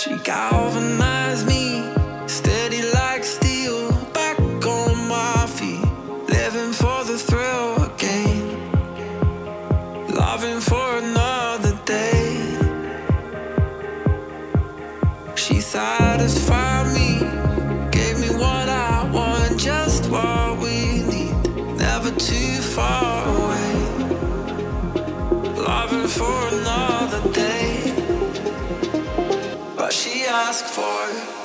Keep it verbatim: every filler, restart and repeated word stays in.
She galvanized me, steady like steel, back on my feet, living for the thrill again, loving for another day. She satisfied me, gave me what I want, just what we need, never too far away, loving for another day. But she asked for it.